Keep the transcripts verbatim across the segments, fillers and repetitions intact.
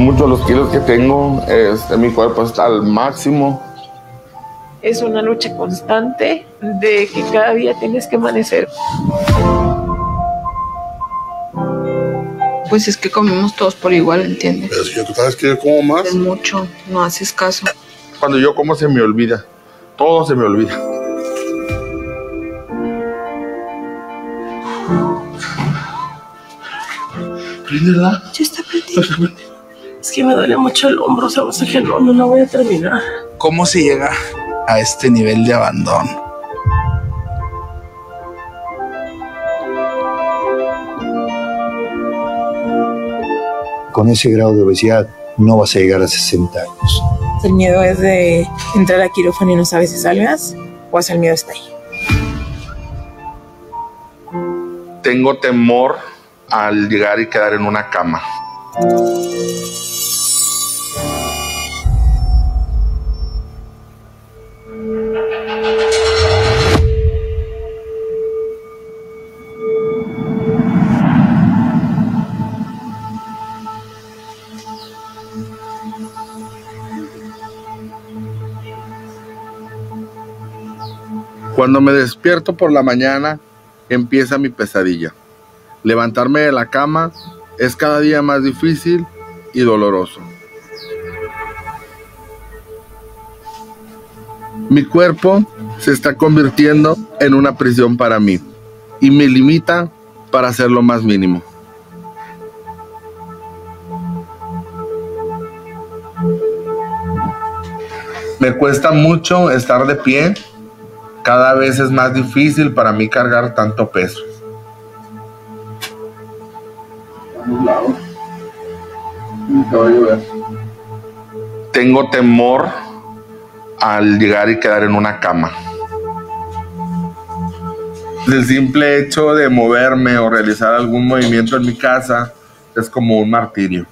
mucho los kilos que tengo, este, mi cuerpo está al máximo. Es una lucha constante de que cada día tienes que amanecer. Pues es que comemos todos por igual, ¿entiendes? Es que tú sabes que yo como más. Es mucho, no haces caso. Cuando yo como se me olvida, todo se me olvida. Príndela. Ya está prendido. Es que me duele mucho el hombro, sabes que no, no la voy a terminar. ¿Cómo se llega a este nivel de abandono? Con ese grado de obesidad no vas a llegar a sesenta años. El miedo es de entrar a quirófano y no sabes si salgas, o hasta el miedo está ahí. Tengo temor al llegar y quedar en una cama. Cuando me despierto por la mañana, empieza mi pesadilla. Levantarme de la cama es cada día más difícil y doloroso. Mi cuerpo se está convirtiendo en una prisión para mí y me limita para hacer lo más mínimo. Me cuesta mucho estar de pie. Cada vez es más difícil para mí cargar tanto peso. Tengo temor al llegar y quedar en una cama. El simple hecho de moverme o realizar algún movimiento en mi casa es como un martirio.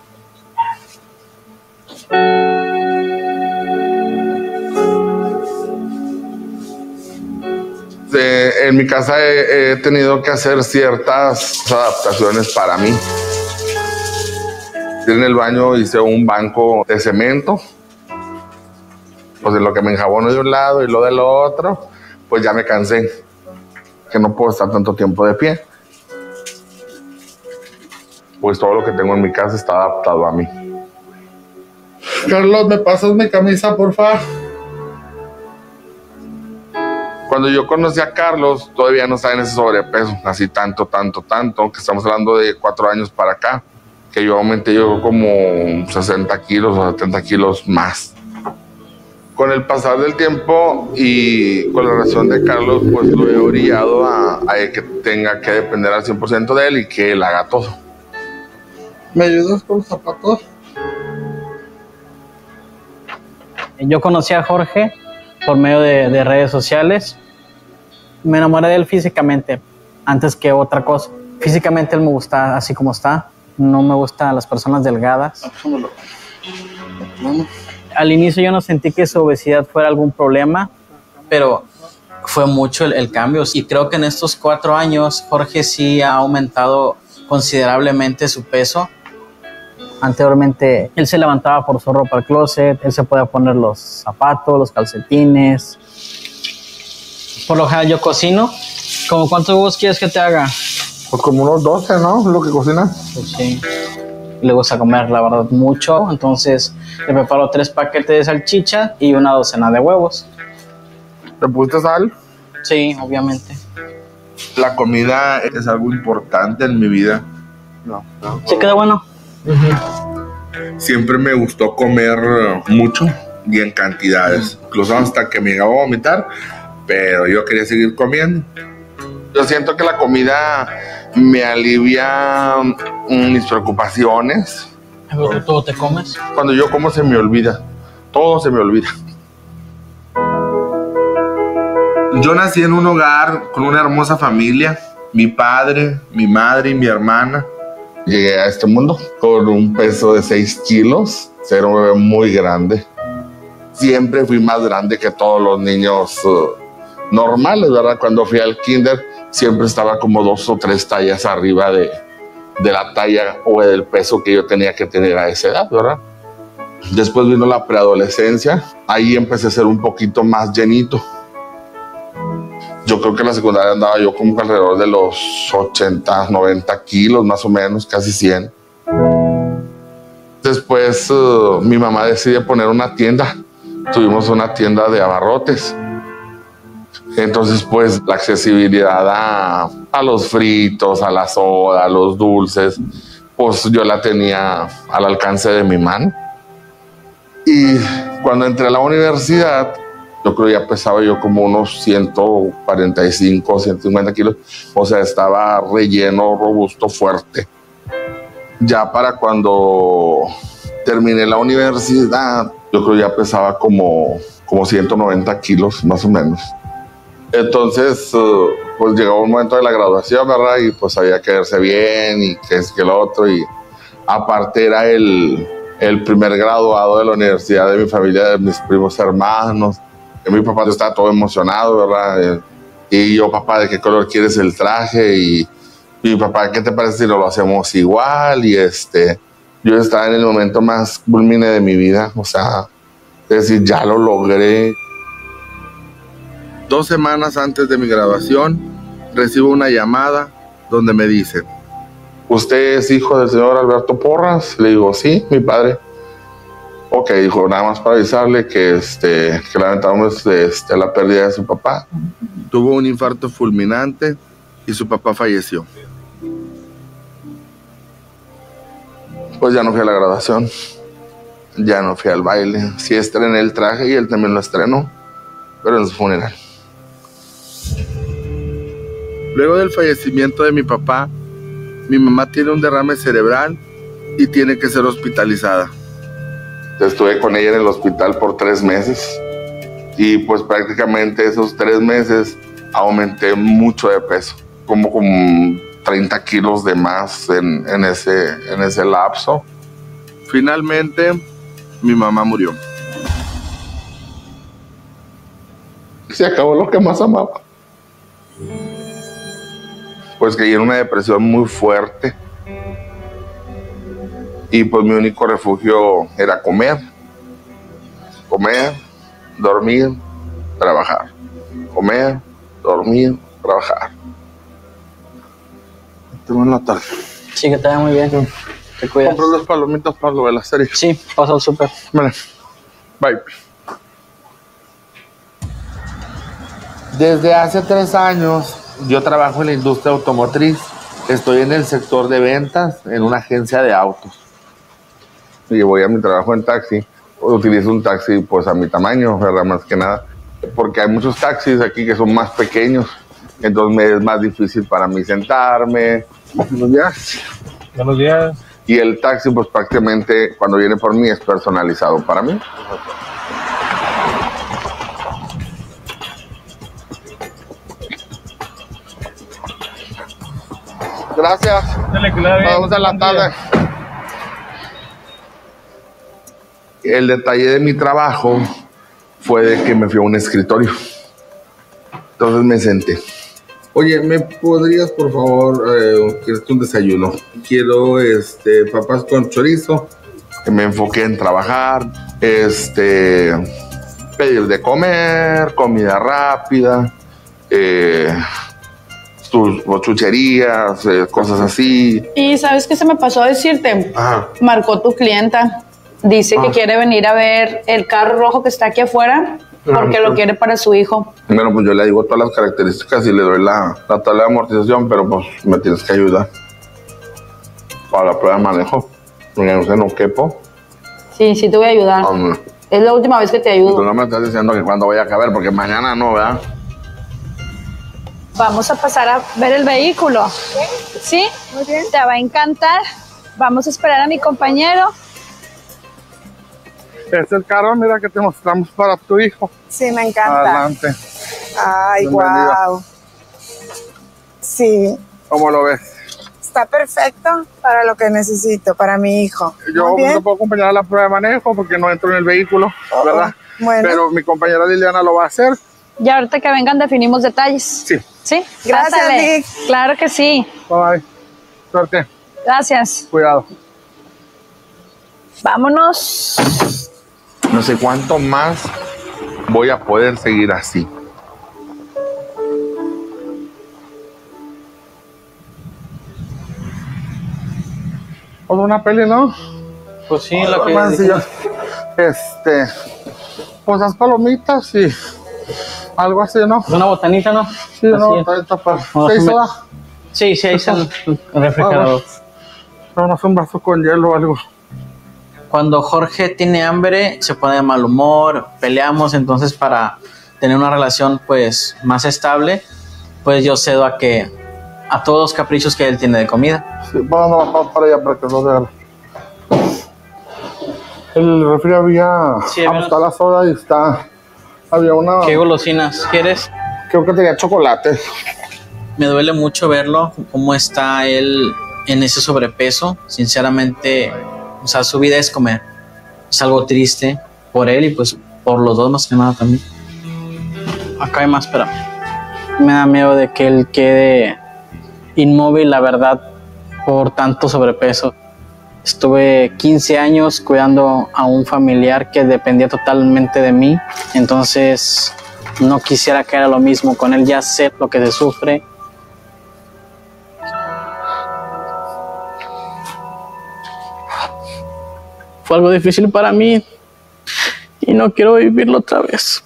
En mi casa he, he tenido que hacer ciertas adaptaciones para mí. En el baño hice un banco de cemento. Pues en lo que me enjabono de un lado y lo del otro, pues ya me cansé. Que no puedo estar tanto tiempo de pie. Pues todo lo que tengo en mi casa está adaptado a mí. Carlos, ¿me pasas mi camisa, por favor? Cuando yo conocí a Carlos, todavía no estaba en ese sobrepeso, así tanto, tanto, tanto, que estamos hablando de cuatro años para acá, que yo aumenté yo como sesenta kilos o setenta kilos más. Con el pasar del tiempo y con la relación de Carlos, pues lo he orillado a, a que tenga que depender al cien por ciento de él y que él haga todo. ¿Me ayudas con los zapatos? Yo conocí a Jorge por medio de, de redes sociales. Me enamoré de él físicamente, antes que otra cosa. Físicamente él me gusta así como está. No me gustan las personas delgadas. Al inicio yo no sentí que su obesidad fuera algún problema, pero fue mucho el, el cambio. Y creo que en estos cuatro años Jorge sí ha aumentado considerablemente su peso. Anteriormente él se levantaba por su ropa al closet, él se podía poner los zapatos, los calcetines. Por lo general yo cocino. ¿Cómo cuántos huevos quieres que te haga? Pues como unos doce, ¿no? Lo que cocina. Pues sí. Le gusta comer, la verdad, mucho. Entonces le preparo tres paquetes de salchicha y una docena de huevos. ¿Te pusiste sal? Sí, obviamente. La comida es algo importante en mi vida. No, no. ¿Sí queda bueno? Uh-huh. Siempre me gustó comer mucho y en cantidades. Uh-huh. Incluso hasta que me llegaba a vomitar, pero yo quería seguir comiendo. Yo siento que la comida me alivia mis preocupaciones. ¿Pero todo te comes? Cuando yo como se me olvida. Todo se me olvida. Yo nací en un hogar con una hermosa familia. Mi padre, mi madre y mi hermana. Llegué a este mundo con un peso de seis kilos. Era un bebé muy grande. Siempre fui más grande que todos los niños uh, normales, ¿verdad? Cuando fui al kinder, siempre estaba como dos o tres tallas arriba de, de la talla o del peso que yo tenía que tener a esa edad, ¿verdad? Después vino la preadolescencia, ahí empecé a ser un poquito más llenito. Yo creo que en la secundaria andaba yo como alrededor de los ochenta, noventa kilos, más o menos, casi cien. Después uh, mi mamá decide poner una tienda. Tuvimos una tienda de abarrotes. Entonces, pues, la accesibilidad a, a los fritos, a la soda, a los dulces, pues yo la tenía al alcance de mi mano. Y cuando entré a la universidad, yo creo ya pesaba yo como unos ciento cuarenta y cinco, ciento cincuenta kilos. O sea, estaba relleno, robusto, fuerte. Ya para cuando terminé la universidad, yo creo ya pesaba como, como ciento noventa kilos, más o menos. Entonces, uh, pues llegó un momento de la graduación, ¿verdad? Y pues había que verse bien y que es que el otro. Y aparte era el, el primer graduado de la universidad de mi familia, de mis primos hermanos. Y mi papá estaba todo emocionado, ¿verdad? Y yo, papá, ¿de qué color quieres el traje? Y, y mi papá, ¿qué te parece si no lo hacemos igual? Y este, yo estaba en el momento más culmine de mi vida. O sea, es decir, ya lo logré. Dos semanas antes de mi graduación, recibo una llamada donde me dicen: ¿usted es hijo del señor Alberto Porras? Le digo, sí, mi padre. Ok, dijo, nada más para avisarle que, este, que lamentamos este, la pérdida de su papá. Tuvo un infarto fulminante y su papá falleció. Pues ya no fui a la graduación, ya no fui al baile. Sí estrené el traje y él también lo estrenó, pero en su funeral. Luego del fallecimiento de mi papá, mi mamá tiene un derrame cerebral y tiene que ser hospitalizada. Estuve con ella en el hospital por tres meses y pues prácticamente esos tres meses aumenté mucho de peso, como, como treinta kilos de más en, en, ese, en ese lapso. Finalmente, mi mamá murió. Se acabó lo que más amaba. Pues caí en una depresión muy fuerte y pues mi único refugio era comer, comer, dormir, trabajar, comer, dormir, trabajar. Tengo en la tarde. Sí, que te vaya muy bien. Te cuidas. Compré los palomitas para lo de la serie. Sí, pasa al súper. Vale. Bye. Desde hace tres años yo trabajo en la industria automotriz. Estoy en el sector de ventas en una agencia de autos. Y voy a mi trabajo en taxi. Utilizo un taxi pues a mi tamaño, ¿verdad? Más que nada. Porque hay muchos taxis aquí que son más pequeños. Entonces me es más difícil para mí sentarme. Buenos días. Buenos días. Y el taxi pues prácticamente cuando viene por mí es personalizado para mí. Gracias. Dale, que le vaya bien. Nos vemos en la tarde. El detalle de mi trabajo fue de que me fui a un escritorio. Entonces me senté. Oye, ¿me podrías, por favor, eh, quieres un desayuno? Quiero este, papas con chorizo. Me enfoqué en trabajar, este, pedir de comer, comida rápida, eh, tus chucherías, eh, cosas así. Y ¿sabes qué se me pasó a decirte? Ajá. Marcó tu clienta. Dice ah. que quiere venir a ver el carro rojo que está aquí afuera porque ah, lo quiere para su hijo. Bueno, pues yo le digo todas las características y le doy la, la tabla de amortización, pero pues me tienes que ayudar para la prueba de manejo. Mira, no sé, no quepo. Sí, sí te voy a ayudar. Hombre. Es la última vez que te ayudo. Tú no me estás diciendo que cuando voy a caber, porque mañana no, ¿verdad? Vamos a pasar a ver el vehículo. ¿Sí? ¿Sí? Muy bien. Te va a encantar. Vamos a esperar a mi compañero. Este es el carro, mira, que te mostramos para tu hijo. Sí, me encanta. Adelante. Ay, Bienvenido. wow. Sí. ¿Cómo lo ves? Está perfecto para lo que necesito, para mi hijo. Yo no puedo acompañar a la prueba de manejo porque no entro en el vehículo, oh, ¿verdad? Bueno. Pero mi compañera Liliana lo va a hacer. Y ahorita que vengan definimos detalles. Sí. ¿Sí? Gracias, Pásale. Nick. Claro que sí. Bye. Suerte. Gracias. Cuidado. Vámonos. No sé cuánto más voy a poder seguir así. ¿Por una peli, no? Pues sí, lo que Más, sí, este, pues las palomitas y algo así, ¿no? una botanita, ¿no? Sí, una botanita para... ¿Seis soda? Sí, sí, ahí está el refrigerador. Vamos un vaso con hielo o algo. Cuando Jorge tiene hambre, se pone de mal humor, peleamos, entonces para tener una relación pues más estable, pues yo cedo a que a todos los caprichos que él tiene de comida. Sí, vamos a bajar para allá para que no se haga. El refri había... Sí, ah, está la soda y está... Había una... ¿Qué golosinas quieres? Creo que tenía chocolate. Me duele mucho verlo, cómo está él en ese sobrepeso. Sinceramente, o sea, su vida es comer. Es algo triste por él y pues por los dos más que nada también. Acá hay más, pero me da miedo de que él quede inmóvil, la verdad, por tanto sobrepeso. Estuve quince años cuidando a un familiar que dependía totalmente de mí, entonces no quisiera que era lo mismo con él. Ya sé lo que se sufre. Fue algo difícil para mí y no quiero vivirlo otra vez.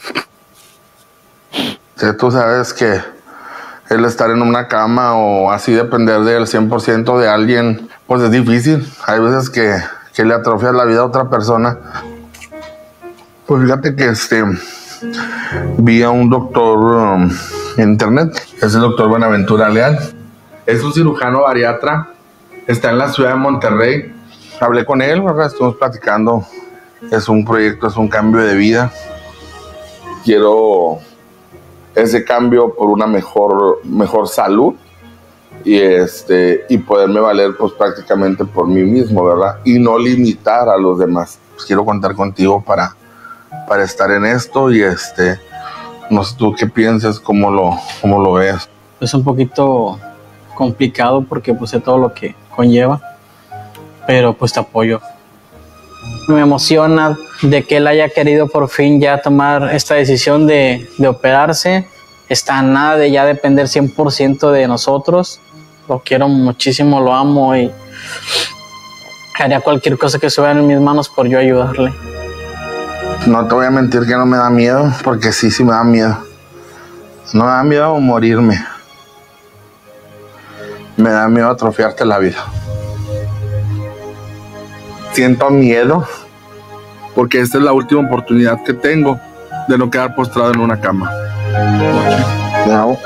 Sí, tú sabes que el estar en una cama o así depender del cien por ciento de alguien, pues es difícil. Hay veces que, que le atrofias la vida a otra persona. Pues fíjate que este, vi a un doctor um, en internet, es el doctor Buenaventura Leal. Es un cirujano bariatra, está en la ciudad de Monterrey. Hablé con él, ¿verdad? Estuvimos platicando. Es un proyecto, es un cambio de vida. Quiero ese cambio por una mejor, mejor salud y, este, y poderme valer pues prácticamente por mí mismo, ¿verdad? Y no limitar a los demás. Pues quiero contar contigo para, para estar en esto y este, no sé tú qué piensas, cómo lo, cómo lo ves. Es un poquito complicado porque pues sé todo lo que conlleva, pero pues te apoyo. Me emociona de que él haya querido por fin ya tomar esta decisión de, de operarse. Está a nada de ya depender cien por ciento de nosotros. Lo quiero muchísimo, lo amo y haría cualquier cosa que estuviera en mis manos por yo ayudarle. No te voy a mentir que no me da miedo, porque sí, sí me da miedo. No me da miedo morirme. Me da miedo atrofiarte la vida. Siento miedo porque esta es la última oportunidad que tengo de no quedar postrado en una cama. No.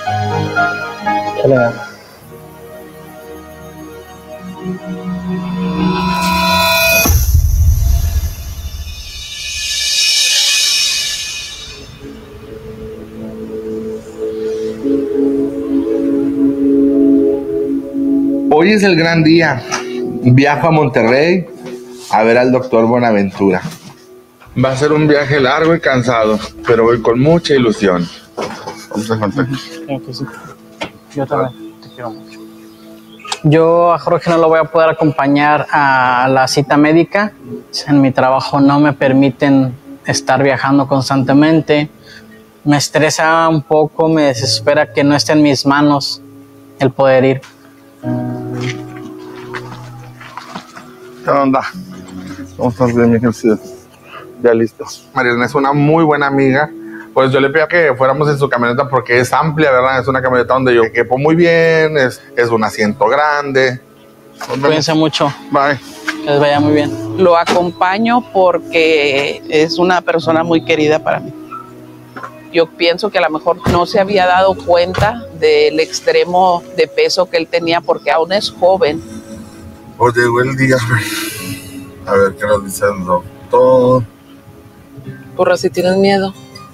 Hoy es el gran día. Viajo a Monterrey a ver al doctor Buenaventura. Va a ser un viaje largo y cansado, pero voy con mucha ilusión. Vamos a contar. Yo también te quiero mucho. Yo a Jorge no lo voy a poder acompañar a la cita médica. En mi trabajo no me permiten estar viajando constantemente. Me estresa un poco, me desespera que no esté en mis manos el poder ir. ¿Qué onda? ¿Cómo estás bien, mi ejercicio? Ya listo. Mariana es una muy buena amiga. Pues yo le pido que fuéramos en su camioneta porque es amplia, ¿verdad? Es una camioneta donde yo quepo muy bien, es, es un asiento grande. Cuídense mucho. Bye. Que les vaya muy bien. Lo acompaño porque es una persona muy querida para mí. Yo pienso que a lo mejor no se había dado cuenta del extremo de peso que él tenía porque aún es joven. Pues llegó el día. A ver qué nos dice el doctor. Porra, si tienes miedo.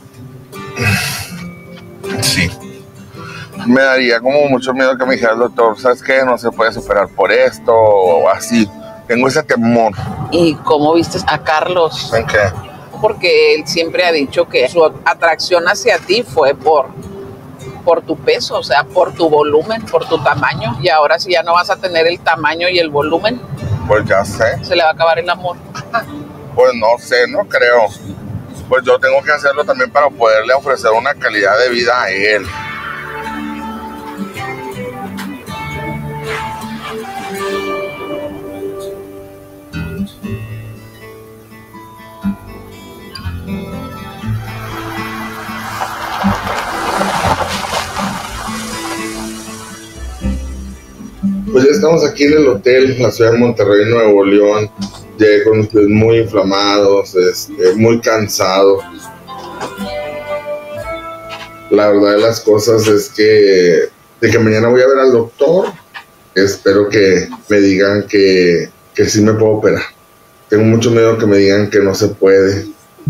Sí. Me daría como mucho miedo que me dijera el doctor, ¿sabes qué? No se puede superar por esto o así. Tengo ese temor. ¿Y cómo viste a Carlos? ¿En qué? Porque él siempre ha dicho que su atracción hacia ti fue por por tu peso, o sea, por tu volumen, por tu tamaño. Y ahora si ya no vas a tener el tamaño y el volumen, pues ya sé. Se le va a acabar el amor. Pues no sé, no creo. Pues yo tengo que hacerlo también para poderle ofrecer una calidad de vida a él. Pues ya estamos aquí en el hotel, en la ciudad de Monterrey, Nuevo León. Llegué con los pies muy inflamados, este, muy cansado. La verdad de las cosas es que de que mañana voy a ver al doctor. Espero que me digan que, que sí me puedo operar. Tengo mucho miedo que me digan que no se puede.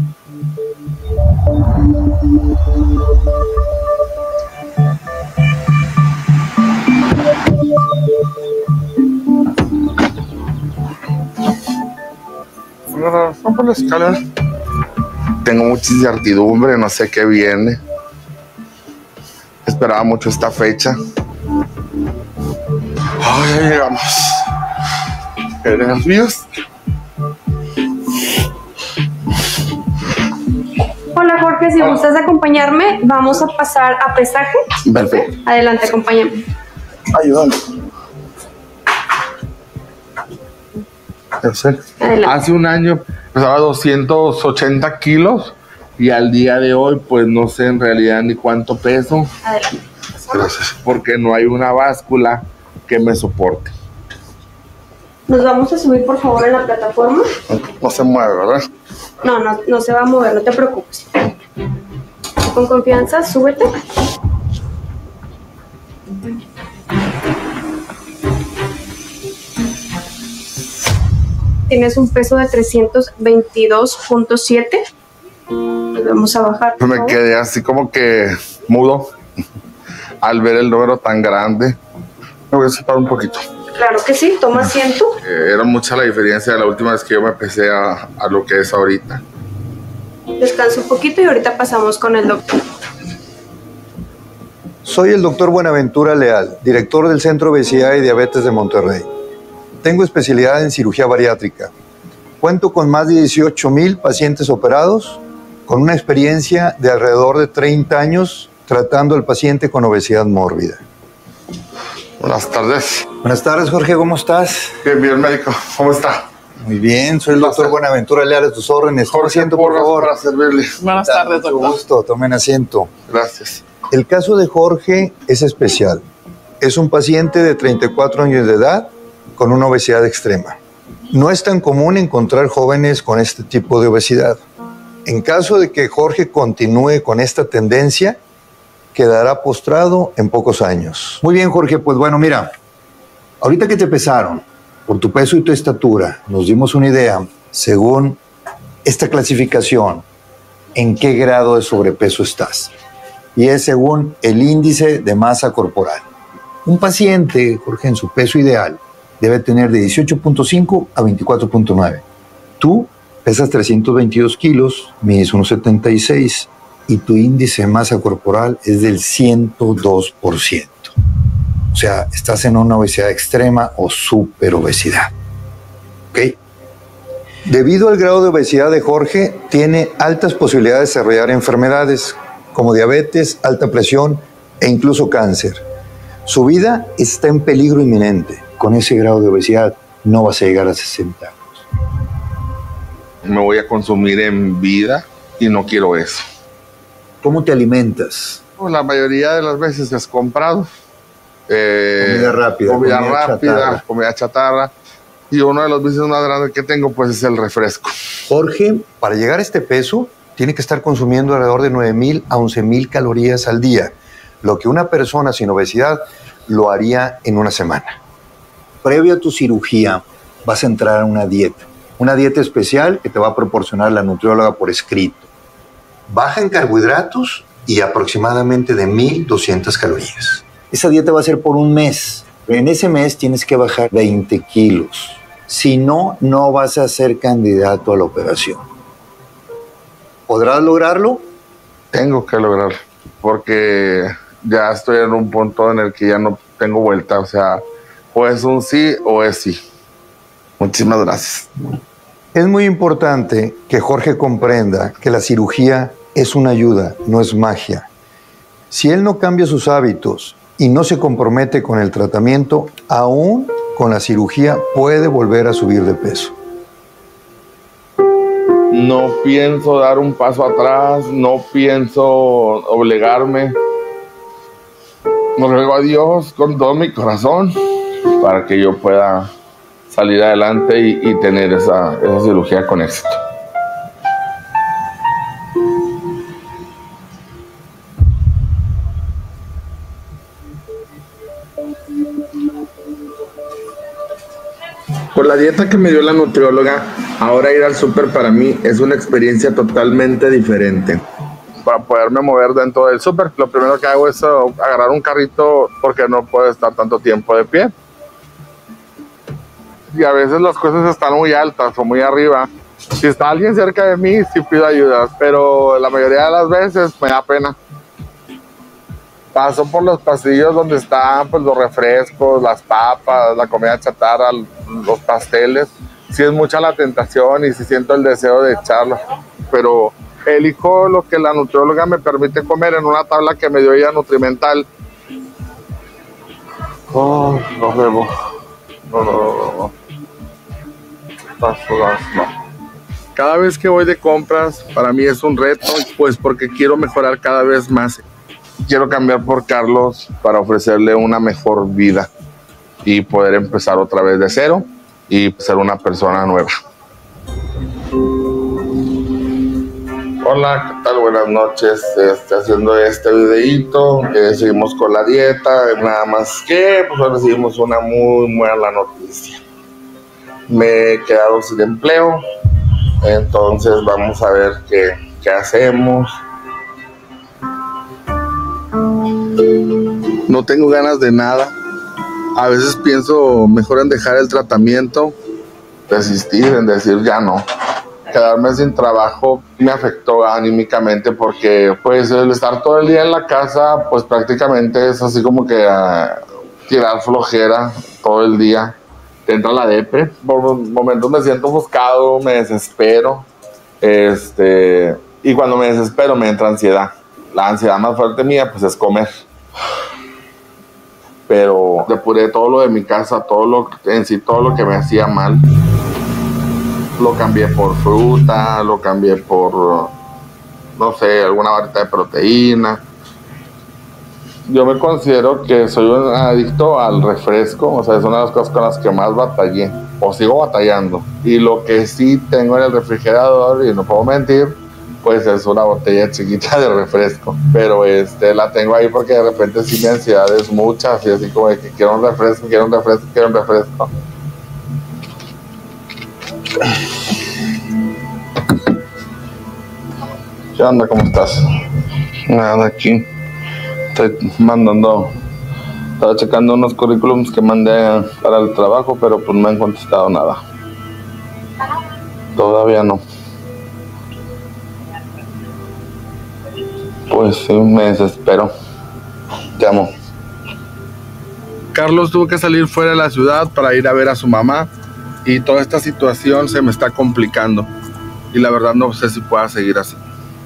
Vamos por la escalera. Tengo mucha incertidumbre, no sé qué viene. Esperaba mucho esta fecha. Ay, ya llegamos. ¿Qué nervios? Hola Jorge, si Hola. gustas acompañarme, vamos a pasar a pesaje. Perfecto. Adelante, acompáñame. Ayúdame. Adelante. Hace un año pesaba doscientos ochenta kilos y al día de hoy pues no sé en realidad ni cuánto peso. Adelante. Gracias. Porque no hay una báscula que me soporte. Nos vamos a subir por favor en la plataforma. No se mueve, ¿verdad? No, no, no se va a mover, no te preocupes. Con confianza, súbete. Tienes un peso de trescientos veintidós punto siete. Vamos a bajar. por Me favor. quedé así como que mudo al ver el número tan grande. Me voy a separar un poquito. Claro que sí, toma asiento. Eh, era mucha la diferencia de la última vez que yo me pesé a, a lo que es ahorita. Descansa un poquito y ahorita pasamos con el doctor. Soy el doctor Buenaventura Leal, director del Centro de Obesidad y Diabetes de Monterrey. Tengo especialidad en cirugía bariátrica. Cuento con más de dieciocho mil pacientes operados, con una experiencia de alrededor de treinta años tratando al paciente con obesidad mórbida. Buenas tardes. Buenas tardes, Jorge, ¿cómo estás? Bien, bien, médico. ¿Cómo está? Muy bien, soy el doctor Buenaventura Leal, a tus órdenes. Tome asiento, por favor. Para servirle. Buenas tardes, Mucho doctor. gusto, tomen asiento. Gracias. El caso de Jorge es especial. Es un paciente de treinta y cuatro años de edad con una obesidad extrema. No es tan común encontrar jóvenes con este tipo de obesidad. En caso de que Jorge continúe con esta tendencia, quedará postrado en pocos años. Muy bien, Jorge, pues bueno, mira, ahorita que te pesaron, por tu peso y tu estatura, nos dimos una idea, según esta clasificación, en qué grado de sobrepeso estás. Y es según el índice de masa corporal. Un paciente, Jorge, en su peso ideal, debe tener de dieciocho punto cinco a veinticuatro punto nueve. Tú pesas trescientos veintidós kilos, mides uno setenta y seis y tu índice de masa corporal es del ciento dos por ciento. O sea, estás en una obesidad extrema o superobesidad. ¿Ok? Debido al grado de obesidad de Jorge, tiene altas posibilidades de desarrollar enfermedades como diabetes, alta presión e incluso cáncer. Su vida está en peligro inminente. Con ese grado de obesidad no vas a llegar a sesenta años. Me voy a consumir en vida y no quiero eso. ¿Cómo te alimentas? Pues la mayoría de las veces es comprado. Eh, Comida rápida, Comida, comida rápida, chatarra. comida chatarra. Y uno de los vicios más grandes que tengo pues es el refresco. Jorge, para llegar a este peso, tiene que estar consumiendo alrededor de nueve mil a once mil calorías al día, lo que una persona sin obesidad lo haría en una semana. Previo a tu cirugía, vas a entrar a una dieta. Una dieta especial que te va a proporcionar la nutrióloga por escrito. Baja en carbohidratos y aproximadamente de mil doscientas calorías. Esa dieta va a ser por un mes. En ese mes tienes que bajar veinte kilos. Si no, no vas a ser candidato a la operación. ¿Podrás lograrlo? Tengo que lograrlo, porque ya estoy en un punto en el que ya no tengo vuelta, o sea, o es un sí o es sí. Muchísimas gracias. Es muy importante que Jorge comprenda que la cirugía es una ayuda, no es magia. Si él no cambia sus hábitos y no se compromete con el tratamiento, aún con la cirugía puede volver a subir de peso. No pienso dar un paso atrás, no pienso obligarme. Me ruego a Dios con todo mi corazón para que yo pueda salir adelante y, y tener esa, esa cirugía con éxito. Por la dieta que me dio la nutrióloga, ahora ir al súper para mí es una experiencia totalmente diferente. Para poderme mover dentro del súper, lo primero que hago es uh, agarrar un carrito porque no puedo estar tanto tiempo de pie. Y a veces las cosas están muy altas o muy arriba. Si está alguien cerca de mí, sí pido ayuda, pero la mayoría de las veces me da pena. Paso por los pasillos donde están pues, los refrescos, las papas, la comida chatarra, los pasteles. Sí es mucha la tentación y sí siento el deseo de echarlo, pero elijo lo que la nutrióloga me permite comer en una tabla que me dio ella nutrimental. Oh, no bebo. No, no, no, no. no. Cada vez que voy de compras, para mí es un reto, pues porque quiero mejorar cada vez más. Quiero cambiar por Carlos para ofrecerle una mejor vida y poder empezar otra vez de cero y ser una persona nueva. Hola, ¿qué tal? Buenas noches. Estoy haciendo este videíto. Eh, seguimos con la dieta. Nada más que pues recibimos una muy buena noticia. Me he quedado sin empleo. Entonces vamos a ver qué, qué hacemos. No tengo ganas de nada. A veces pienso mejor en dejar el tratamiento, desistir, en decir ya no. Quedarme sin trabajo me afectó anímicamente porque pues el estar todo el día en la casa pues prácticamente es así como que uh, tirar flojera todo el día. Te entra la depre. Por momentos me siento ofuscado, me desespero. Este, y cuando me desespero me entra ansiedad. La ansiedad más fuerte mía pues es comer. Pero depuré todo lo de mi casa, todo lo en sí, todo lo que me hacía mal. Lo cambié por fruta, lo cambié por, no sé, alguna barrita de proteína. Yo me considero que soy un adicto al refresco, o sea, es una de las cosas con las que más batallé, o sigo batallando. Y lo que sí tengo en el refrigerador, y no puedo mentir, pues es una botella chiquita de refresco, pero este, la tengo ahí porque de repente sí mi ansiedad es mucha, así, así como de que quiero un refresco, quiero un refresco, quiero un refresco. ¿Qué onda? ¿Cómo estás? Nada, aquí estoy mandando, estaba checando unos currículums que mandé para el trabajo, pero pues no me han contestado nada. Todavía no. Pues sí, me desespero. Te amo. Carlos tuvo que salir fuera de la ciudad para ir a ver a su mamá y toda esta situación se me está complicando y la verdad no sé si pueda seguir así.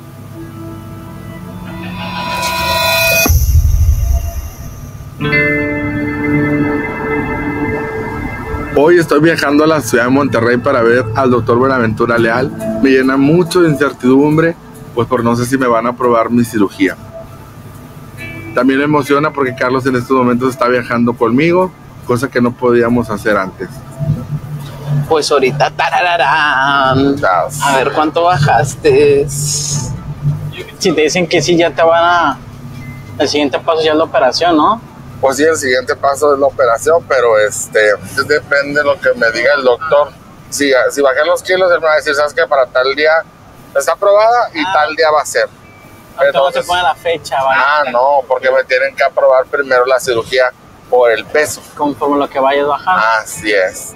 Hoy estoy viajando a la ciudad de Monterrey para ver al doctor Buenaventura Leal. Me llena mucho de incertidumbre, pues por no sé si me van a aprobar mi cirugía. También me emociona porque Carlos en estos momentos está viajando conmigo, cosa que no podíamos hacer antes. Pues ahorita, tarararán. A ver cuánto bajaste. Si te dicen que sí, ya te van a... El siguiente paso ya es la operación, ¿no? Pues sí, el siguiente paso es la operación, pero este, depende de lo que me diga el doctor. Si, si bajé los kilos, él me va a decir, ¿sabes qué? Para tal día está aprobada y ah. tal día va a ser. Entonces se pone la fecha, ¿vale? Ah, no, porque me tienen que aprobar primero la cirugía por el peso. Conforme lo que vayas bajando. Así es.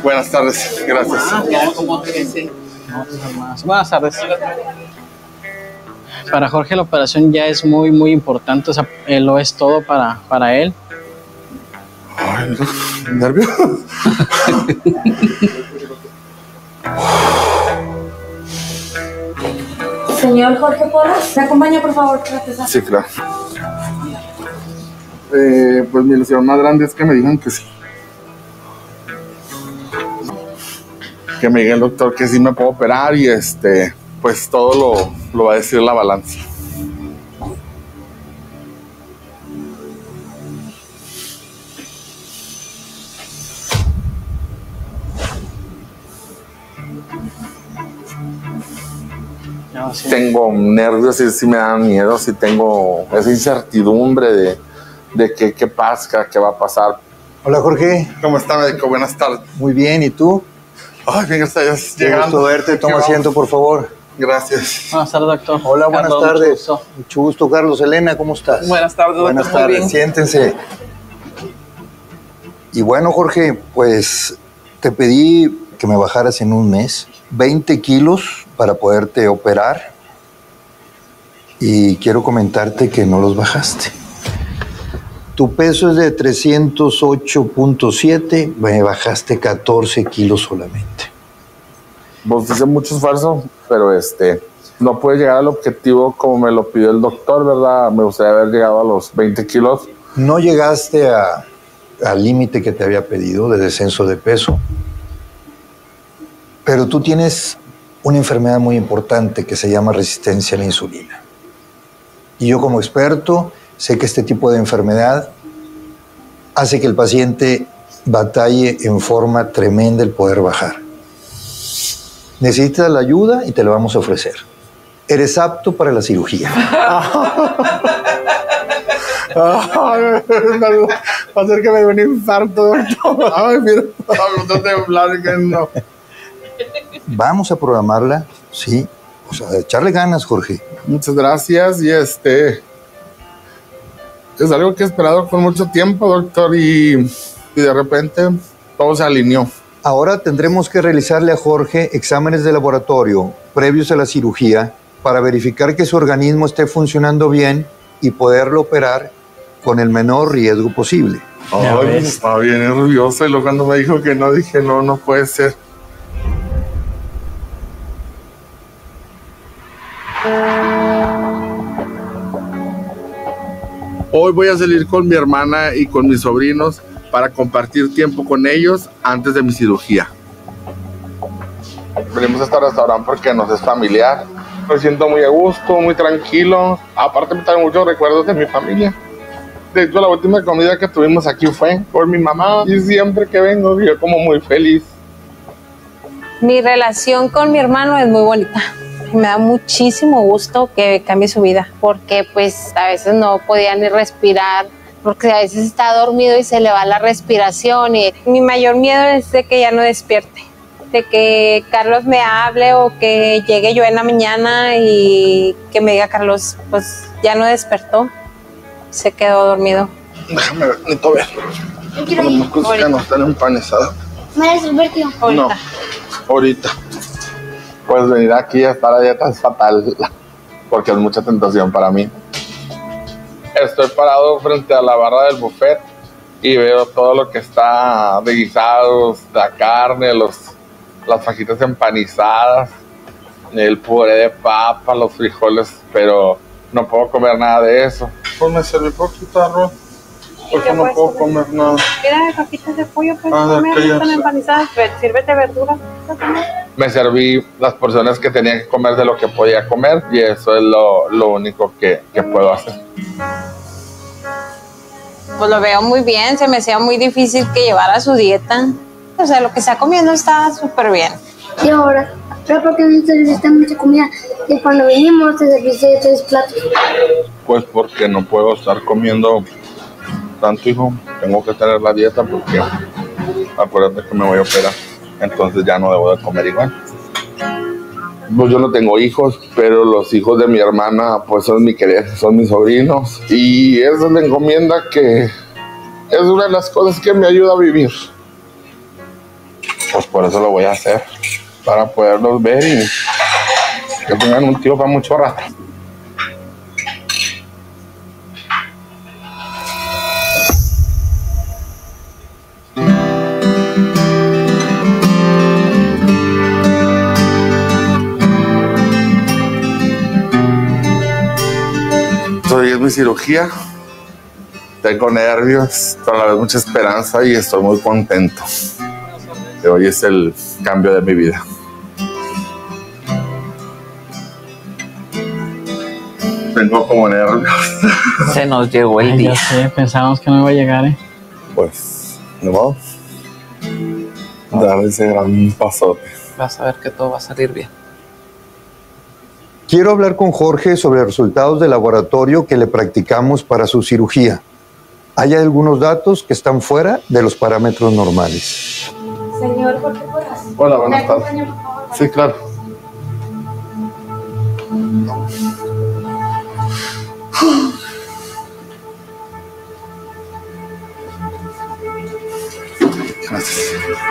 Buenas tardes, gracias. Ah, ya, ¿cómo te dice? No, más. Buenas tardes. Para Jorge la operación ya es muy, muy importante, o sea, eh, lo es todo para, para él. Ay, nervios. Señor Jorge Porras, ¿me acompaña por favor? Sí, claro. Eh, pues mi ilusión más grande es que me digan que sí. Que me diga el doctor que sí me puedo operar y este, pues todo lo, lo va a decir la balanza. No, sí. Tengo nervios y sí me dan miedo, sí tengo esa incertidumbre de, de qué, qué pasa, qué va a pasar. Hola Jorge. ¿Cómo está, médico? Buenas tardes. Muy bien, ¿y tú? Ay, bien, gracias. Qué gusto verte, toma asiento por favor. Gracias. Buenas tardes, doctor. Hola, buenas Carlos, tardes. mucho gusto. Mucho gusto, Carlos. Elena, ¿cómo estás? Buenas tardes, doctor. Buenas Muy tardes, bien. siéntense. Y bueno, Jorge, pues te pedí que me bajaras en un mes veinte kilos para poderte operar y quiero comentarte que no los bajaste. Tu peso es de trescientos ocho punto siete, me bajaste catorce kilos solamente. Pues hice mucho esfuerzo, pero este, no pude llegar al objetivo como me lo pidió el doctor, ¿verdad? Me gustaría haber llegado a los veinte kilos. No llegaste a, al límite que te había pedido de descenso de peso, pero tú tienes una enfermedad muy importante que se llama resistencia a la insulina. Y yo como experto sé que este tipo de enfermedad hace que el paciente batalle en forma tremenda el poder bajar. Necesitas la ayuda y te la vamos a ofrecer. Eres apto para la cirugía. Ay, va a ser que me dé un infarto, doctor. Ay, mira, no temblar, que no. Vamos a programarla, sí. O sea, echarle ganas, Jorge. Muchas gracias y este... Es algo que he esperado por mucho tiempo, doctor, y, y de repente todo se alineó. Ahora tendremos que realizarle a Jorge exámenes de laboratorio previos a la cirugía para verificar que su organismo esté funcionando bien y poderlo operar con el menor riesgo posible. Ay, estaba bien nervioso y luego cuando me dijo que no, dije no, no puede ser. Hoy voy a salir con mi hermana y con mis sobrinos para compartir tiempo con ellos antes de mi cirugía. Venimos a este restaurante porque nos es familiar. Me siento muy a gusto, muy tranquilo. Aparte me traen muchos recuerdos de mi familia. De hecho, la última comida que tuvimos aquí fue por mi mamá y siempre que vengo yo como muy feliz. Mi relación con mi hermano es muy bonita. Me da muchísimo gusto que cambie su vida, porque pues a veces no podía ni respirar, porque a veces está dormido y se le va la respiración. Y mi mayor miedo es de que ya no despierte, de que Carlos me hable o que llegue yo en la mañana y que me diga Carlos, pues ya no despertó, se quedó dormido. Déjame ver, necesito ver. Las cosas que no están empanizadas. ¿Me has divertido? No, ahorita. Pues venir aquí a estar a dieta es fatal, porque es mucha tentación para mí. Estoy parado frente a la barra del buffet y veo todo lo que está de guisados, la carne, los, las fajitas empanizadas, el puré de papa, los frijoles, pero no puedo comer nada de eso. Pues me serví poquito arroz, porque no puedo comer nada. Mira, papitas de pollo, pues Ah, comer, aquellas. están empanizadas, pero sírvete verduras. Me serví las porciones que tenía que comer de lo que podía comer y eso es lo, lo único que, que puedo hacer. Pues lo veo muy bien, se me hacía muy difícil que llevara su dieta. O sea, lo que está comiendo está súper bien. Y ahora, pero ¿por qué no serviste mucha comida? Y cuando vinimos te serviste tres platos. Pues porque no puedo estar comiendo tanto, hijo. Tengo que tener la dieta porque acuérdate que me voy a operar. Entonces ya no debo de comer igual. Pues yo no tengo hijos, pero los hijos de mi hermana pues son mi querer, son mis sobrinos. Y esa es la encomienda que es una de las cosas que me ayuda a vivir. pues por eso lo voy a hacer, para poderlos ver y que tengan un tío para mucho rato. Hoy es mi cirugía, tengo nervios, pero a la vez mucha esperanza y estoy muy contento. Hoy es el cambio de mi vida. Tengo como nervios. Se nos llegó el día. Ya sé, pensábamos que no iba a llegar, ¿eh? Pues, no vamos a dar ese gran pasote. Vas a ver que todo va a salir bien. Quiero hablar con Jorge sobre resultados de laboratorio que le practicamos para su cirugía. Hay algunos datos que están fuera de los parámetros normales. Señor Jorge Porras. Hola, buenas tardes. Sí, claro. Gracias.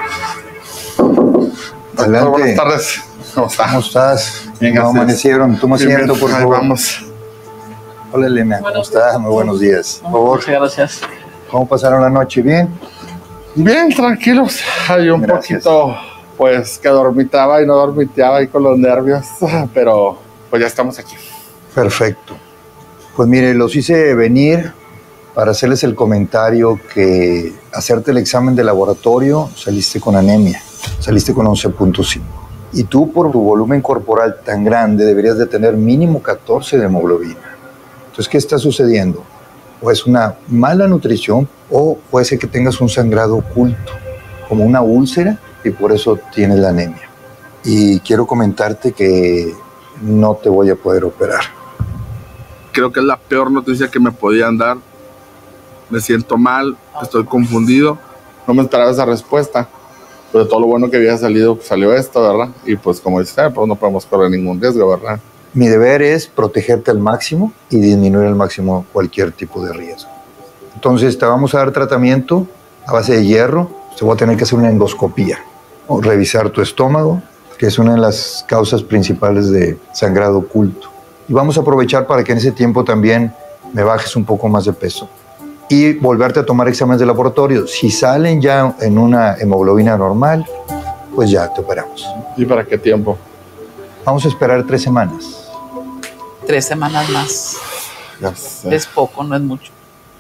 Adelante. Buenas tardes. ¿Cómo estás? ¿Cómo estás? Bien, ¿Cómo gracias. amanecieron? Toma Bien, asiento, bien. por Ahí favor. vamos. Hola, Elena. ¿Cómo estás? Muy buenos días. Por favor. Muchas gracias. ¿Cómo pasaron la noche? ¿Bien? Bien, tranquilos. Hay un Gracias. poquito, pues, que dormitaba y no dormiteaba ahí con los nervios, pero pues ya estamos aquí. Perfecto. Pues mire, los hice venir para hacerles el comentario que hacerte el examen de laboratorio saliste con anemia, saliste con once punto cinco. Y tú, por tu volumen corporal tan grande, deberías de tener mínimo catorce de hemoglobina. Entonces, ¿qué está sucediendo? O es una mala nutrición o puede ser que tengas un sangrado oculto, como una úlcera, y por eso tienes la anemia. Y quiero comentarte que no te voy a poder operar. Creo que es la peor noticia que me podían dar. Me siento mal, estoy confundido. No me esperaba esa respuesta, pero todo lo bueno que había salido, pues, salió esto, ¿verdad? Y pues como dice, pues no podemos correr ningún riesgo, ¿verdad? Mi deber es protegerte al máximo y disminuir al máximo cualquier tipo de riesgo. Entonces te vamos a dar tratamiento a base de hierro. Te voy a tener que hacer una endoscopía o revisar tu estómago, que es una de las causas principales de sangrado oculto. Y vamos a aprovechar para que en ese tiempo también me bajes un poco más de peso. Y volverte a tomar exámenes de laboratorio. Si salen ya en una hemoglobina normal, pues ya te operamos. ¿Y para qué tiempo? Vamos a esperar tres semanas. Tres semanas más. Ya sé. Es poco, no es mucho.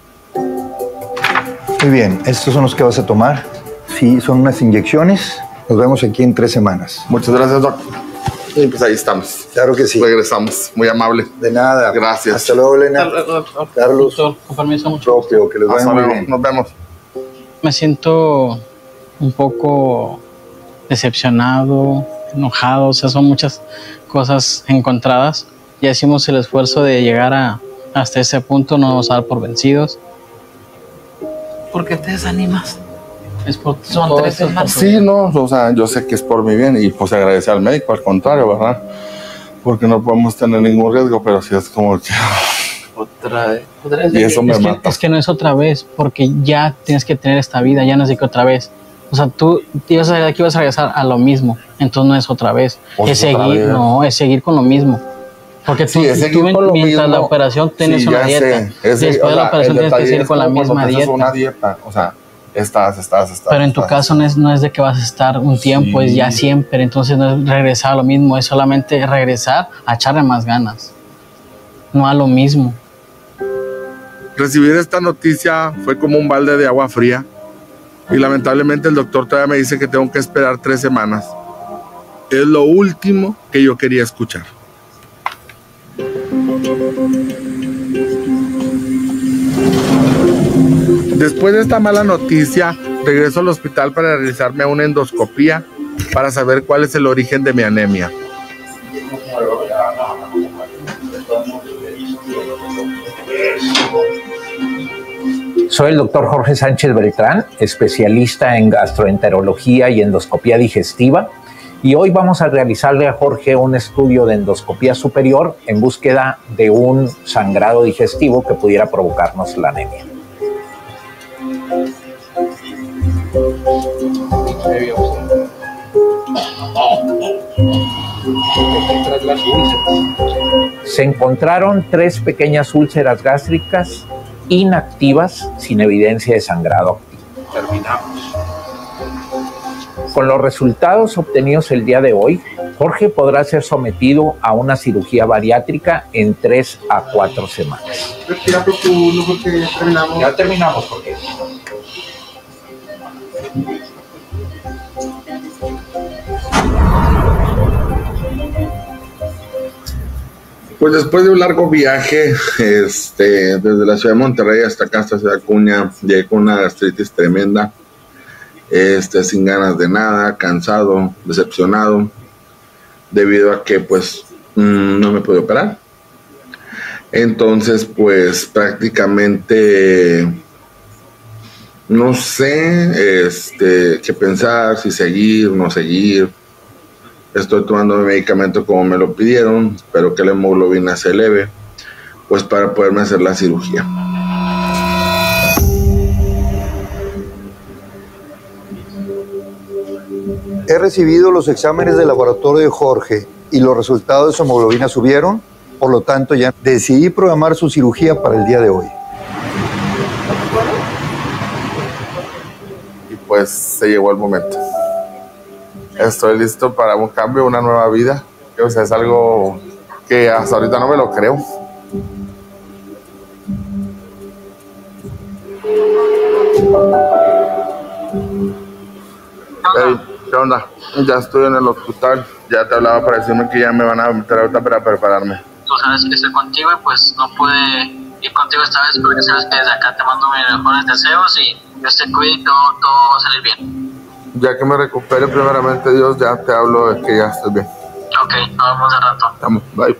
Muy bien, estos son los que vas a tomar. Sí, son unas inyecciones. Nos vemos aquí en tres semanas. Muchas gracias, Doc. Y pues ahí estamos. Claro que sí. Regresamos. Muy amable. De nada. Gracias. Hasta luego, Elena. Carlos. Doctor, con permiso, mucho. Propio, que les vaya Hasta muy luego. bien. Nos vemos. Me siento un poco decepcionado, enojado, o sea, son muchas cosas encontradas. Ya hicimos el esfuerzo de llegar a, hasta ese punto, no nos vamos a dar por vencidos. ¿Por qué te desanimas? Es por, Son todo tres esto es por- semanas. Sí, no, o sea, yo sé que es por mi bien y pues agradecer al médico, al contrario, ¿verdad? Porque no podemos tener ningún riesgo, pero sí es como que... Otra vez. Otra vez. Y eso me es, que, mata. es que no es otra vez, porque ya tienes que tener esta vida, ya no es de que otra vez. O sea, tú te ibas a, aquí vas a regresar a lo mismo, entonces no es otra vez. Pues es otra seguir, vez. no, es seguir con lo mismo. Porque tú, Sí, es tú seguir con lo mientras mismo. la operación tienes Sí, una ya dieta. sé. Es- Después o de la sea, operación el tienes que detalle seguir es con la como cuando misma te haces dieta. una dieta, o sea, estás, estás, estás. Pero en tu estás. caso no es, no es de que vas a estar un tiempo, Sí. es ya siempre. Entonces no es regresar a lo mismo, es solamente regresar a echarle más ganas. No a lo mismo. Recibir esta noticia fue como un balde de agua fría y lamentablemente el doctor todavía me dice que tengo que esperar tres semanas. Es lo último que yo quería escuchar. Después de esta mala noticia, regreso al hospital para realizarme una endoscopía para saber cuál es el origen de mi anemia. Soy el doctor Jorge Sánchez Beltrán, especialista en gastroenterología y endoscopía digestiva, y hoy vamos a realizarle a Jorge un estudio de endoscopía superior en búsqueda de un sangrado digestivo que pudiera provocarnos la anemia. Se encontraron tres pequeñas úlceras gástricas inactivas sin evidencia de sangrado activo. Terminamos. Con los resultados obtenidos el día de hoy, Jorge podrá ser sometido a una cirugía bariátrica en tres a cuatro semanas. Respira profundo porque ya terminamos. Ya terminamos, Jorge. Pues después de un largo viaje, este, desde la ciudad de Monterrey hasta acá, hasta Ciudad Acuña, llegué con una gastritis tremenda, este, sin ganas de nada, cansado, decepcionado, debido a que pues mmm, no me pude operar. Entonces pues prácticamente no sé este, qué pensar, si seguir, no seguir. Estoy tomando mi medicamento como me lo pidieron, espero que la hemoglobina se eleve, pues para poderme hacer la cirugía. He recibido los exámenes de laboratorio de Jorge y los resultados de su hemoglobina subieron, por lo tanto ya decidí programar su cirugía para el día de hoy. Y pues se llegó el momento. Estoy listo para un cambio, una nueva vida. O sea, es algo que hasta ahorita no me lo creo. Hey, ¿qué onda? Ya estoy en el hospital. Ya te hablaba para decirme que ya me van a meter ahorita para prepararme. Tú sabes que estoy contigo y pues no pude ir contigo esta vez porque sabes que desde acá te mando mis mejores deseos y Dios te cuide y todo, todo va a salir bien. Ya que me recupere primeramente Dios, ya te hablo de que ya estoy bien. Ok, nos vemos de rato. Vamos, bye.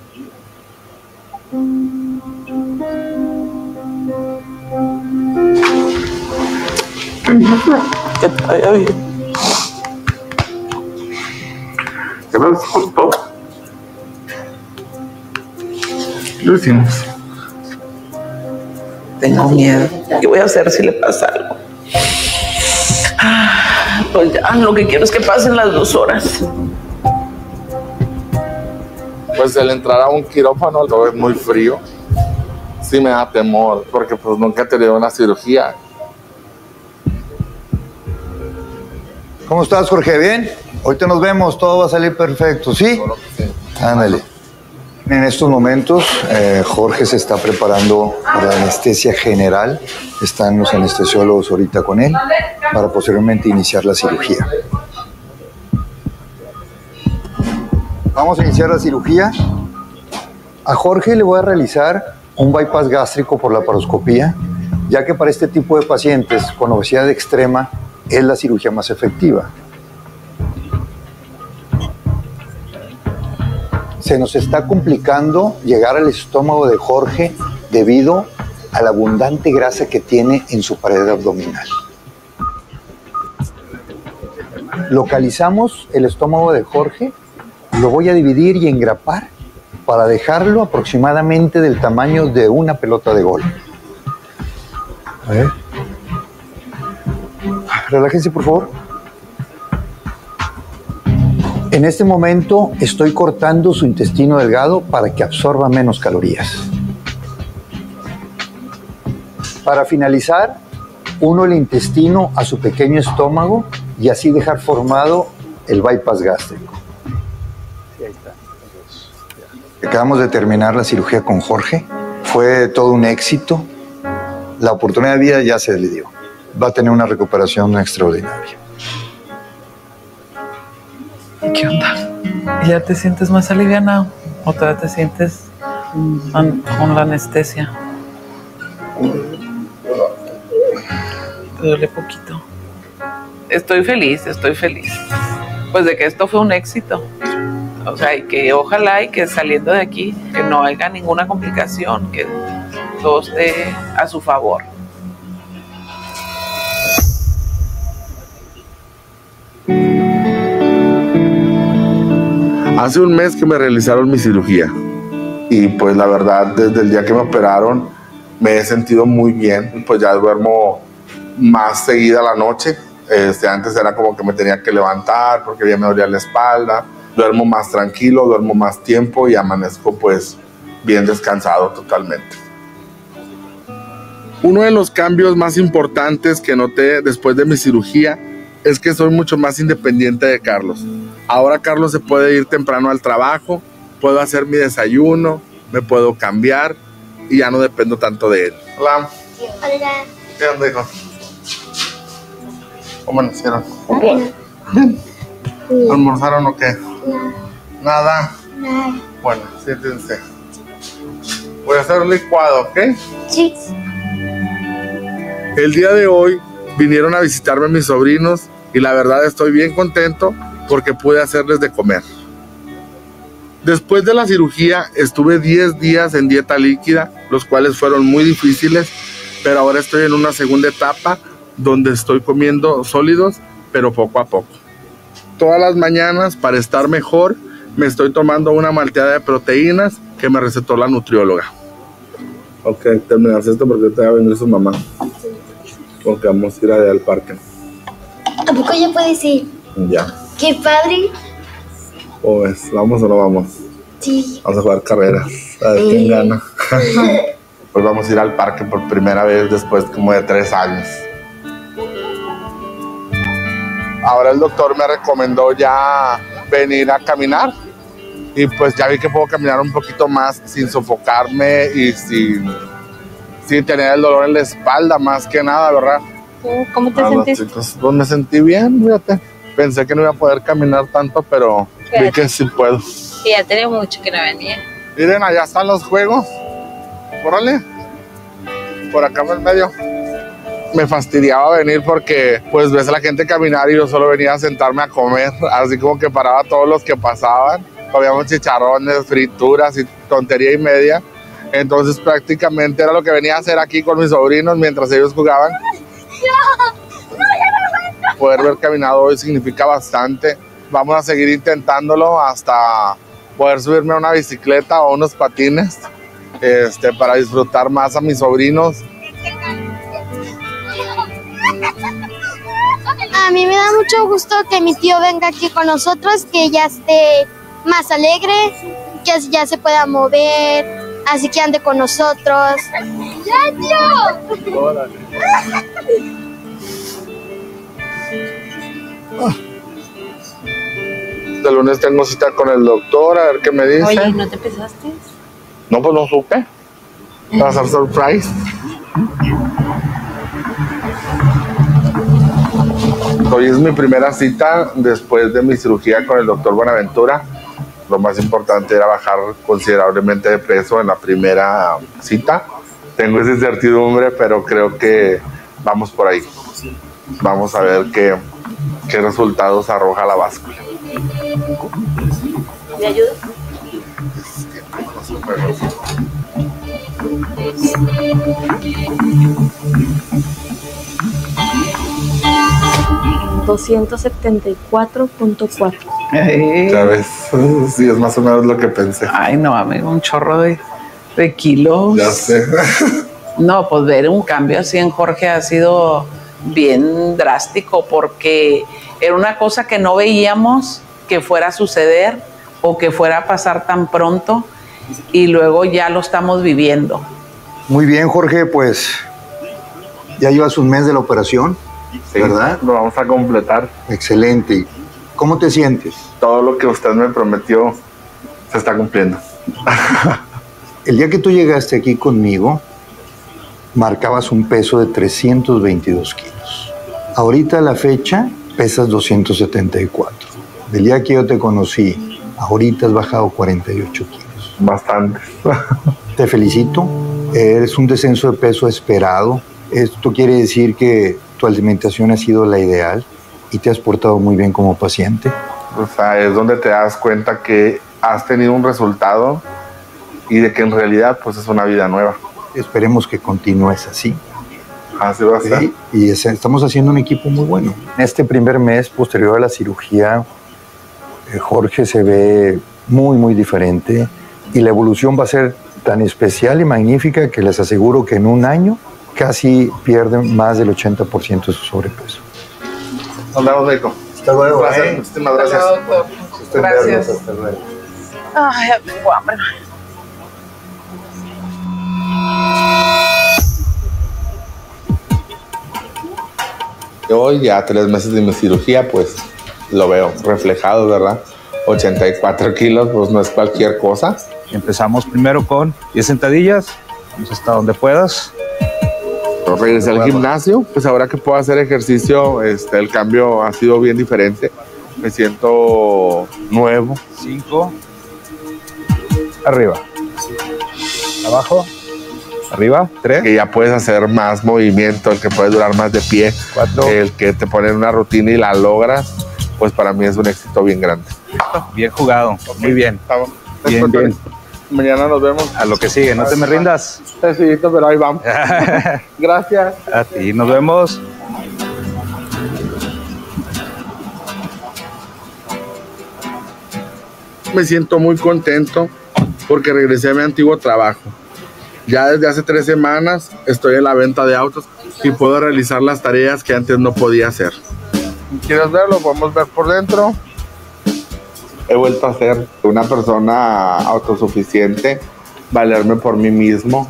Que te vaya bien. ¿Qué me disculpo? Lo hicimos. Tengo miedo. ¿Qué voy a hacer si le pasa algo? Ah, pues ya, lo que quiero es que pasen las dos horas. Pues el entrar a un quirófano todo es muy frío. Sí me da temor, porque pues nunca he tenido una cirugía. ¿Cómo estás, Jorge? ¿Bien? Ahorita nos vemos, todo va a salir perfecto, ¿sí? Sí. Ándale. En estos momentos, eh, Jorge se está preparando para la anestesia general. Están los anestesiólogos ahorita con él para posteriormente iniciar la cirugía. Vamos a iniciar la cirugía. A Jorge le voy a realizar un bypass gástrico por la laparoscopía, ya que para este tipo de pacientes con obesidad extrema es la cirugía más efectiva. Se nos está complicando llegar al estómago de Jorge debido a la abundante grasa que tiene en su pared abdominal. Localizamos el estómago de Jorge, lo voy a dividir y engrapar para dejarlo aproximadamente del tamaño de una pelota de golf. A ver. Relájense, por favor. En este momento estoy cortando su intestino delgado para que absorba menos calorías. Para finalizar, uno el intestino a su pequeño estómago y así dejar formado el bypass gástrico. Acabamos de terminar la cirugía con Jorge. Fue todo un éxito. La oportunidad de vida ya se le dio. Va a tener una recuperación extraordinaria. ¿Qué onda? ¿Ya te sientes más alivianado? ¿O todavía te sientes an- con la anestesia? Te duele poquito. Estoy feliz, estoy feliz. Pues de que esto fue un éxito. O sea, y que ojalá y que saliendo de aquí, que no haya ninguna complicación, que todo esté a su favor. Hace un mes que me realizaron mi cirugía y pues la verdad desde el día que me operaron me he sentido muy bien, pues ya duermo más seguida la noche, Este, antes era como que me tenía que levantar porque ya me dolía la espalda. Duermo más tranquilo, duermo más tiempo y amanezco pues bien descansado totalmente. Uno de los cambios más importantes que noté después de mi cirugía es que soy mucho más independiente de Carlos. Ahora Carlos se puede ir temprano al trabajo, puedo hacer mi desayuno, me puedo cambiar y ya no dependo tanto de él. Hola. Hola. ¿Qué onda, hijo? ¿Cómo amanecieron? ¿Almorzaron o qué? No. Nada. Nada. Bueno, siéntense. Voy a hacer un licuado, ¿ok? Sí. El día de hoy vinieron a visitarme mis sobrinos y la verdad estoy bien contento porque pude hacerles de comer. Después de la cirugía estuve diez días en dieta líquida, los cuales fueron muy difíciles, pero ahora estoy en una segunda etapa donde estoy comiendo sólidos, pero poco a poco. Todas las mañanas, para estar mejor, me estoy tomando una malteada de proteínas que me recetó la nutrióloga. Ok, terminas esto porque te va a venir su mamá. Porque vamos a ir allá al parque. ¿A poco ya puedes ir? Ya. ¡Qué padre! ¿Cómo ves? ¿Vamos o no vamos? Sí. Vamos a jugar carreras. A ver quién gana. Pues vamos a ir al parque por primera vez después como de tres años. Ahora el doctor me recomendó ya venir a caminar y pues ya vi que puedo caminar un poquito más sin sofocarme y sin, sin tener el dolor en la espalda más que nada, ¿verdad? ¿Cómo te A los sentiste? chicos, pues me sentí bien, fíjate. Pensé que no iba a poder caminar tanto, pero Fíjate. vi que sí puedo. Y ya tenía mucho que no venía. Miren, allá están los juegos. Órale. Por acá en el medio. Me fastidiaba venir porque pues ves a la gente caminar y yo solo venía a sentarme a comer, así como que paraba a todos los que pasaban, comíamos chicharrones, frituras y tontería y media, entonces prácticamente era lo que venía a hacer aquí con mis sobrinos mientras ellos jugaban. Poder ver caminado hoy significa bastante, vamos a seguir intentándolo hasta poder subirme a una bicicleta o unos patines, este, para disfrutar más a mis sobrinos. A mí me da mucho gusto que mi tío venga aquí con nosotros, que ya esté más alegre, que ya se pueda mover, así que ande con nosotros. ¡Ya, tío! Órale. Este lunes tengo cita con el doctor, a ver qué me dice. Oye, ¿no te pesaste? No, pues no supe. Va a ser surprise. Hoy es mi primera cita después de mi cirugía con el doctor Buenaventura. Lo más importante era bajar considerablemente de peso en la primera cita. Tengo esa incertidumbre, pero creo que vamos por ahí. Vamos a ver qué, qué resultados arroja la báscula. ¿Me ayudas? doscientos setenta y cuatro punto cuatro. Ya ves, sí, es más o menos lo que pensé. Ay, no, amigo, un chorro de, de kilos. Ya sé. No, pues ver un cambio así en Jorge ha sido bien drástico porque era una cosa que no veíamos que fuera a suceder o que fuera a pasar tan pronto y luego ya lo estamos viviendo. Muy bien, Jorge, pues ya llevas un mes de la operación, sí, ¿verdad? Lo vamos a completar. Excelente. ¿Cómo te sientes? Todo lo que usted me prometió se está cumpliendo. El día que tú llegaste aquí conmigo, marcabas un peso de trescientos veintidós kilos. Ahorita a la fecha pesas doscientos setenta y cuatro. Del día que yo te conocí, ahorita has bajado cuarenta y ocho kilos. Bastante. Te felicito. Es un descenso de peso esperado. Esto quiere decir que tu alimentación ha sido la ideal y te has portado muy bien como paciente. O sea, es donde te das cuenta que has tenido un resultado y de que en realidad pues es una vida nueva. Esperemos que continúes así. Así va a ser. Sí, y es- estamos haciendo un equipo muy bueno. Este primer mes posterior a la cirugía, eh, Jorge se ve muy, muy diferente y la evolución va a ser tan especial y magnífica que les aseguro que en un año casi pierden más del ochenta por ciento de su sobrepeso. Nos vemos, médico. Hasta luego. Gracias, ¿eh? muchísimas gracias. Hasta luego, doctor. Usted Gracias. verlos, hasta luego. Ay, ya tengo hambre. Hoy ya tres meses de mi cirugía, pues lo veo reflejado, ¿verdad? ochenta y cuatro kilos, pues no es cualquier cosa. Empezamos primero con diez sentadillas. Vamos hasta donde puedas. Regresé al gimnasio, pues ahora que puedo hacer ejercicio, este, el cambio ha sido bien diferente. Me siento nuevo. Cinco. Arriba. Abajo. Arriba. Tres. Que ya puedes hacer más movimiento, el que puedes durar más de pie. Cuatro. El que te ponen una rutina y la logras, pues para mí es un éxito bien grande. Bien jugado. Muy bien. Estamos. Bien, bien. Mañana nos vemos. A lo que sigue. No te me rindas. Sencillito, pero ahí vamos. Gracias. A ti. Nos vemos. Me siento muy contento porque regresé a mi antiguo trabajo. Ya desde hace tres semanas estoy en la venta de autos y puedo realizar las tareas que antes no podía hacer. ¿Quieres verlo? Podemos ver por dentro. He vuelto a ser una persona autosuficiente, valerme por mí mismo.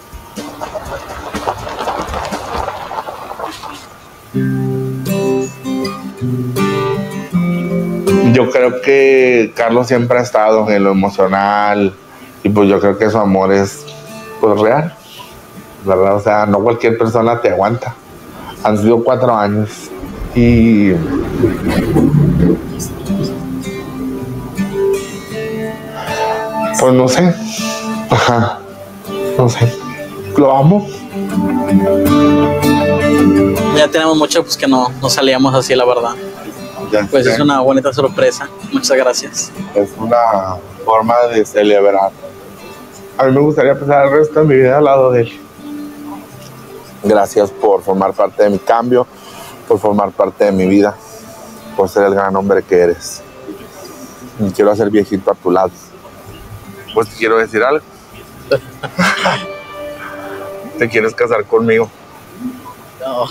Yo creo que Carlos siempre ha estado en lo emocional y pues yo creo que su amor es pues real, ¿verdad? O sea, no cualquier persona te aguanta. Han sido cuatro años y pues no sé, ajá, no sé, lo amo. Ya tenemos mucho pues que no, no salíamos así, la verdad. Ya Pues sé. es una bonita sorpresa. Muchas gracias. Es una forma de celebrar. A mí me gustaría pasar el resto de mi vida al lado de él. Gracias por formar parte de mi cambio, por formar parte de mi vida, por ser el gran hombre que eres. Y quiero hacer viejito a tu lado. Pues te quiero decir algo. ¿Te quieres casar conmigo? Oh.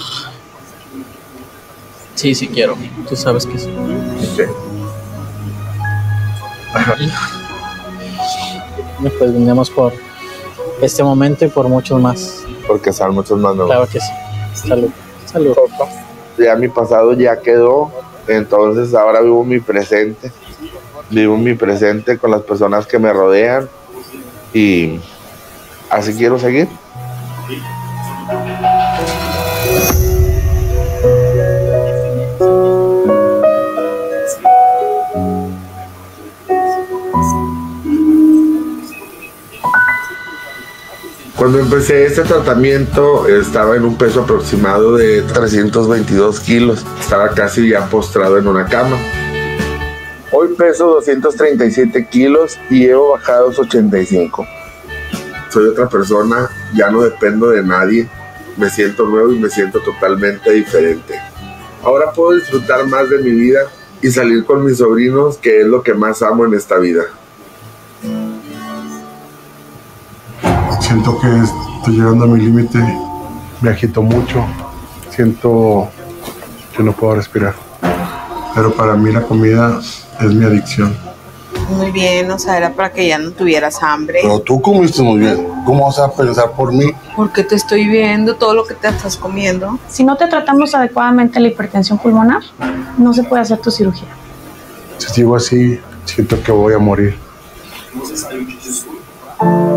Sí, sí quiero. Tú sabes que sí. Sí. Pues vendemos por este momento y por muchos más. Porque son muchos más nuevos. Claro que sí. Salud. Salud. Ya mi pasado ya quedó, entonces ahora vivo mi presente. Vivo mi presente con las personas que me rodean y así quiero seguir. Cuando empecé este tratamiento estaba en un peso aproximado de trescientos veintidós kilos. Estaba casi ya postrado en una cama. Hoy peso doscientos treinta y siete kilos y llevo bajados ochenta y cinco. Soy otra persona, ya no dependo de nadie. Me siento nuevo y me siento totalmente diferente. Ahora puedo disfrutar más de mi vida y salir con mis sobrinos, que es lo que más amo en esta vida. Siento que estoy llegando a mi límite, me agito mucho, siento que no puedo respirar. Pero para mí la comida es mi adicción. Muy bien, o sea, era para que ya no tuvieras hambre. Pero tú comiste muy bien, ¿cómo vas a pensar por mí? Porque te estoy viendo todo lo que te estás comiendo. Si no te tratamos adecuadamente la hipertensión pulmonar, no se puede hacer tu cirugía. Si sigo así, siento que voy a morir.